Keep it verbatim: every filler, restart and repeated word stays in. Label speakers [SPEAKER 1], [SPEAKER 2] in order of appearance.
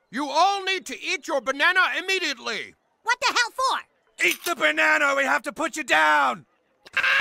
[SPEAKER 1] You all need to eat your banana immediately.
[SPEAKER 2] What the hell for?
[SPEAKER 3] Eat the banana, we have to put you down!
[SPEAKER 2] Ah!